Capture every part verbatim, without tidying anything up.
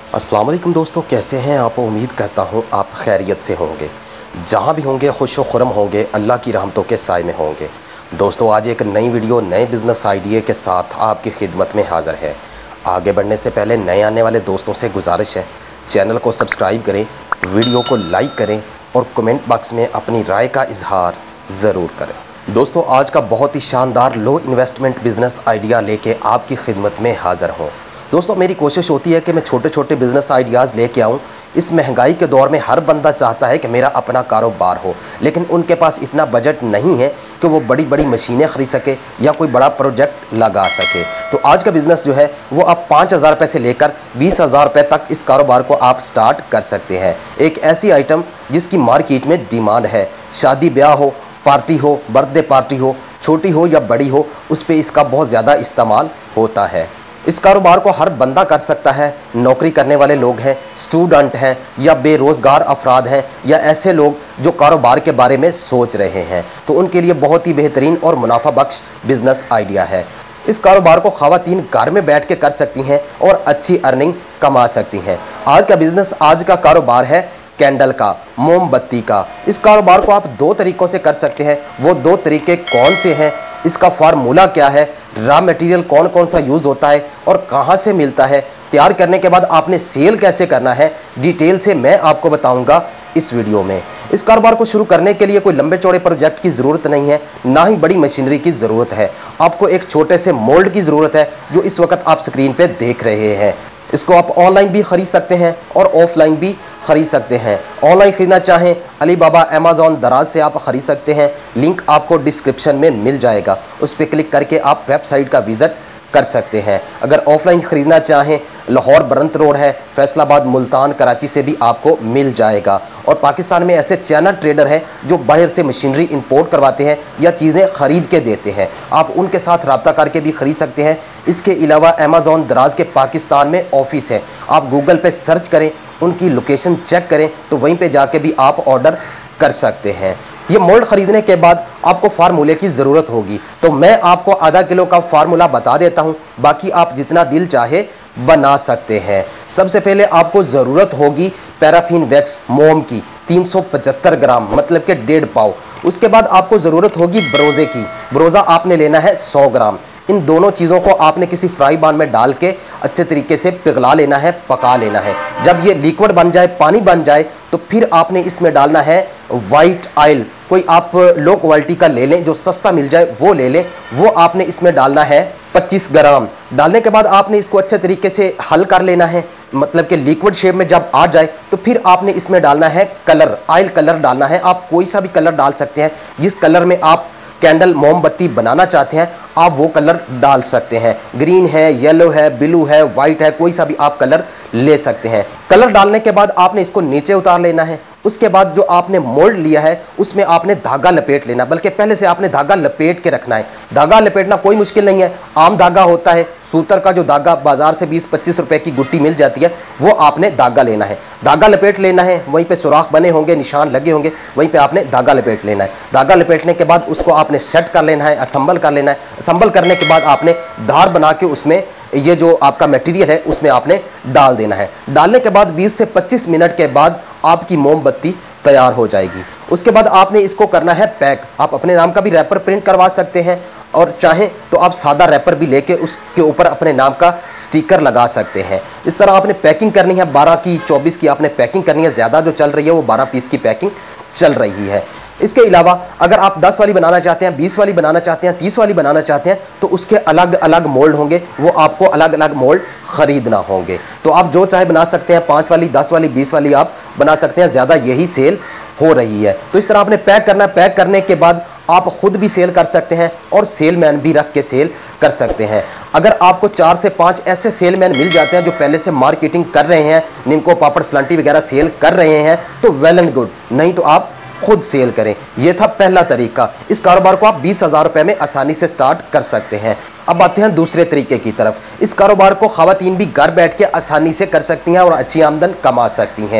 अस्सलाम वालेकुम दोस्तों, कैसे हैं आप? उम्मीद करता हूँ आप खैरियत से होंगे। जहाँ भी होंगे खुश व खुरम होंगे, अल्लाह की रहमतों के साए में होंगे। दोस्तों, आज एक नई वीडियो नए बिज़नेस आइडिया के साथ आपकी खिदमत में हाज़िर है। आगे बढ़ने से पहले नए आने वाले दोस्तों से गुजारिश है, चैनल को सब्सक्राइब करें, वीडियो को लाइक करें और कमेंट बॉक्स में अपनी राय का इजहार ज़रूर करें। दोस्तों, आज का बहुत ही शानदार लो इन्वेस्टमेंट बिज़नेस आइडिया लेके आपकी खिदमत में हाज़िर हूँ। दोस्तों, मेरी कोशिश होती है कि मैं छोटे छोटे बिज़नेस आइडियाज़ लेके आऊँ। इस महंगाई के दौर में हर बंदा चाहता है कि मेरा अपना कारोबार हो, लेकिन उनके पास इतना बजट नहीं है कि वो बड़ी बड़ी मशीनें ख़रीद सके या कोई बड़ा प्रोजेक्ट लगा सके। तो आज का बिज़नेस जो है वो आप पाँच हज़ार रुपये से लेकर बीस हज़ार रुपये तक इस कारोबार को आप स्टार्ट कर सकते हैं। एक ऐसी आइटम जिसकी मार्केट में डिमांड है। शादी ब्याह हो, पार्टी हो, बर्थडे पार्टी हो, छोटी हो या बड़ी हो, उस पर इसका बहुत ज़्यादा इस्तेमाल होता है। इस कारोबार को हर बंदा कर सकता है। नौकरी करने वाले लोग हैं, स्टूडेंट हैं या बेरोज़गार अफराद हैं या ऐसे लोग जो कारोबार के बारे में सोच रहे हैं, तो उनके लिए बहुत ही बेहतरीन और मुनाफा बख्श बिज़नेस आइडिया है। इस कारोबार को ख़वातीन घर में बैठ के कर सकती हैं और अच्छी अर्निंग कमा सकती हैं। आज का बिज़नेस, आज का कारोबार है कैंडल का, मोमबत्ती का। इस कारोबार को आप दो तरीक़ों से कर सकते हैं। वो दो तरीके कौन से हैं, इसका फार्मूला क्या है, रॉ मटेरियल कौन कौन सा यूज़ होता है और कहाँ से मिलता है, तैयार करने के बाद आपने सेल कैसे करना है, डिटेल से मैं आपको बताऊंगा इस वीडियो में। इस कारोबार को शुरू करने के लिए कोई लंबे चौड़े प्रोजेक्ट की ज़रूरत नहीं है, ना ही बड़ी मशीनरी की ज़रूरत है। आपको एक छोटे से मोल्ड की ज़रूरत है, जो इस वक्त आप स्क्रीन पर देख रहे हैं। इसको आप ऑनलाइन भी ख़रीद सकते हैं और ऑफलाइन भी ख़रीद सकते हैं। ऑनलाइन ख़रीदना चाहें अलीबाबा, अमेज़ॉन, दराज से आप ख़रीद सकते हैं। लिंक आपको डिस्क्रिप्शन में मिल जाएगा, उस पर क्लिक करके आप वेबसाइट का विज़िट कर सकते हैं। अगर ऑफलाइन ख़रीदना चाहें, लाहौर बरंत रोड है, फैसलाबाद, मुल्तान, कराची से भी आपको मिल जाएगा। और पाकिस्तान में ऐसे चाइना ट्रेडर हैं जो बाहर से मशीनरी इंपोर्ट करवाते हैं या चीज़ें ख़रीद के देते हैं, आप उनके साथ रब्ता करके भी ख़रीद सकते हैं। इसके अलावा अमेज़ॉन, दराज के पाकिस्तान में ऑफिस है, आप गूगल पे सर्च करें, उनकी लोकेशन चेक करें तो वहीं पे जाके भी आप ऑर्डर कर सकते हैं। ये मोल्ड ख़रीदने के बाद आपको फार्मूले की ज़रूरत होगी, तो मैं आपको आधा किलो का फार्मूला बता देता हूँ, बाकी आप जितना दिल चाहे बना सकते हैं। सबसे पहले आपको ज़रूरत होगी पैराफिन वैक्स मोम की तीन सौ पचहत्तर ग्राम, मतलब कि डेढ़ पाव। उसके बाद आपको ज़रूरत होगी ब्रोज़े की, ब्रोज़ा आपने लेना है सौ ग्राम। इन दोनों चीज़ों को आपने किसी फ्राई पैन में डाल के अच्छे तरीके से पिघला लेना है, पका लेना है। जब ये लिक्विड बन जाए, पानी बन जाए, तो फिर आपने इसमें डालना है वाइट ऑयल। कोई आप लो क्वालिटी का ले लें, जो सस्ता मिल जाए वो ले लें। वो आपने इसमें डालना है पच्चीस ग्राम। डालने के बाद आपने इसको अच्छे तरीके से हल कर लेना है, मतलब कि लिक्विड शेप में जब आ जाए तो फिर आपने इसमें डालना है कलर, ऑयल कलर डालना है। आप कोई सा भी कलर डाल सकते हैं, जिस कलर में आप कैंडल मोमबत्ती बनाना चाहते हैं आप वो कलर डाल सकते हैं। ग्रीन है, येलो है, ब्लू है, वाइट है, कोई सा भी आप कलर ले सकते हैं। कलर डालने के बाद आपने इसको नीचे उतार लेना है। उसके बाद जो आपने मोल्ड लिया है उसमें आपने धागा लपेट लेना, बल्कि पहले से आपने धागा लपेट के रखना है। धागा लपेटना कोई मुश्किल नहीं है, आम धागा होता है, सूतर का जो धागा बाजार से बीस पच्चीस रुपए की गुट्टी मिल जाती है, वो आपने धागा लेना है। धागा लपेट लेना है, वहीं पे सुराख बने होंगे, निशान लगे होंगे, वहीं पे आपने धागा लपेट लेना है। धागा लपेटने के बाद उसको आपने सेट कर लेना है, असम्बल कर लेना है। असम्बल करने के बाद आपने धार बना के उसमें ये जो आपका मटेरियल है उसमें आपने डाल देना है। डालने के बाद बीस से पच्चीस मिनट के बाद आपकी मोमबत्ती तैयार हो जाएगी। उसके बाद आपने इसको करना है पैक। आप अपने नाम का भी रैपर प्रिंट करवा सकते हैं और चाहें तो आप सादा रैपर भी लेके उसके ऊपर अपने नाम का स्टिकर लगा सकते हैं। इस तरह आपने पैकिंग करनी है, बारह की चौबीस की आपने पैकिंग करनी है। ज़्यादा जो चल रही है वो बारह पीस की पैकिंग चल रही है। इसके अलावा अगर आप दस वाली बनाना चाहते हैं, बीस वाली बनाना चाहते हैं, तीस वाली बनाना चाहते हैं, तो उसके अलग अलग मोल्ड होंगे, वो आपको अलग अलग मोल्ड ख़रीदना होंगे। तो आप जो चाहे बना सकते हैं, पाँच वाली, दस वाली, बीस वाली आप बना सकते हैं। ज़्यादा यही सेल हो रही है। तो इस तरह आपने पैक करना है। पैक करने के बाद आप खुद भी सेल कर सकते हैं और सेलमैन भी रख के सेल कर सकते हैं। अगर आपको चार से पाँच ऐसे सेलमैन मिल जाते हैं जो पहले से मार्केटिंग कर रहे हैं, निमको, पापड़, सलांटी वगैरह सेल कर रहे हैं, तो वेल एंड गुड, नहीं तो आप खुद सेल करें। यह था पहला तरीका। इस कारोबार को आप बीस हज़ार रुपये में आसानी से स्टार्ट कर सकते हैं। अब आते हैं दूसरे तरीके की तरफ। इस कारोबार को ख़वातीन भी घर बैठ के आसानी से कर सकती हैं और अच्छी आमदन कमा सकती हैं।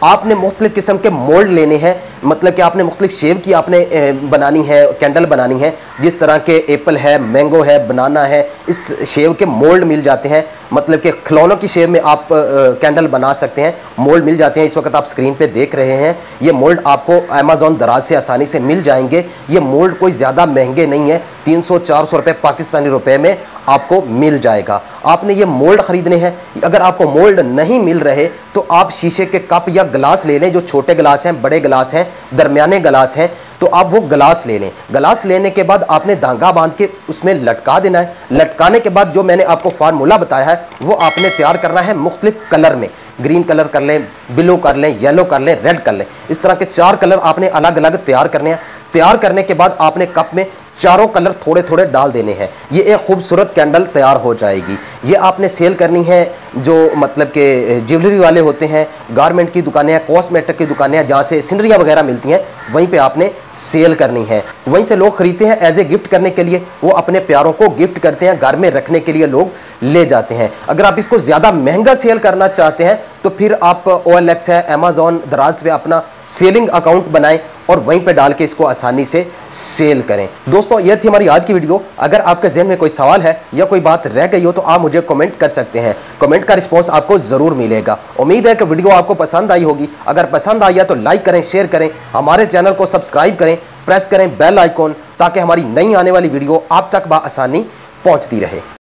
आपने मुख्तलिफ किस्म के मोल्ड लेने हैं, मतलब कि आपने मुख्तलिफ शेप की आपने बनानी है, कैंडल बनानी है। जिस तरह के एप्पल है, मैंगो है, बनाना है, इस शेप के मोल्ड मिल जाते हैं, मतलब कि खिलौनों की शेप में आप कैंडल बना सकते हैं, मोल्ड मिल जाते हैं। इस वक्त आप स्क्रीन पे देख रहे हैं, ये मोल्ड आपको अमेज़ॉन दराज से आसानी से मिल जाएंगे। ये मोल्ड कोई ज़्यादा महंगे नहीं है, तीन सौ चार सौ रुपये पाकिस्तानी रुपए में आपको मिल जाएगा। आपने ये मोल्ड ख़रीदने हैं। अगर आपको मोल्ड नहीं मिल रहे तो आप शीशे के कप या गिलास ले लें, जो छोटे गिलास हैं, बड़े गिलास हैं, दरमियाने गिलास हैं, तो आप वो गिलास ले लें। गिलास लेने के बाद आपने धागा बांध के उसमें लटका देना है। लटकाने के बाद जो मैंने आपको फार्मूला बताया है वो आपने तैयार करना है मुख्तलिफ कलर में। ग्रीन कलर कर लें, ब्लू कर लें, येलो कर लें, रेड कर लें। इस तरह के चार कलर आपने अलग अलग तैयार करने हैं। तैयार करने के बाद आपने कप में चारों कलर थोड़े थोड़े डाल देने हैं। ये एक खूबसूरत कैंडल तैयार हो जाएगी। ये आपने सेल करनी है, जो मतलब कि ज्वेलरी वाले होते हैं, गारमेंट की दुकानें हैं, कॉस्मेटिक की दुकानें हैं, जहाँ से सिनरियाँ वगैरह मिलती हैं, वहीं पे आपने सेल करनी है। वहीं से लोग खरीदते हैं एज ए गिफ्ट करने के लिए, वो अपने प्यारों को गिफ्ट करते हैं, घर में रखने के लिए लोग ले जाते हैं। अगर आप इसको ज़्यादा महंगा सेल करना चाहते हैं तो फिर आप ओ एल एक्स है, अमेज़ॉन दराज पे अपना सेलिंग अकाउंट बनाएं और वहीं पे डाल के इसको आसानी से सेल करें। दोस्तों, यह थी हमारी आज की वीडियो। अगर आपके जहन में कोई सवाल है या कोई बात रह गई हो तो आप मुझे कमेंट कर सकते हैं। कमेंट का रिस्पांस आपको ज़रूर मिलेगा। उम्मीद है कि वीडियो आपको पसंद आई होगी। अगर पसंद आई है तो लाइक करें, शेयर करें, हमारे चैनल को सब्सक्राइब करें, प्रेस करें बेल आइकॉन, ताकि हमारी नई आने वाली वीडियो आप तक बआसानी पहुँचती रहे।